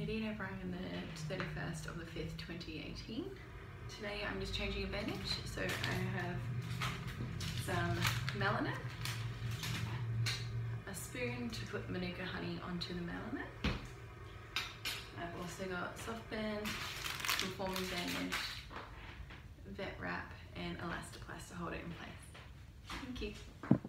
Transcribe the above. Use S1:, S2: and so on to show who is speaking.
S1: Nadine O'Brien, the 31st of the 5th, 2018. Today I'm just changing a bandage. So I have some Melanin, a spoon to put Manuka honey onto the Melanin. I've also got soft band, conforming bandage, vet wrap and Elastoplast to hold it in place. Thank you.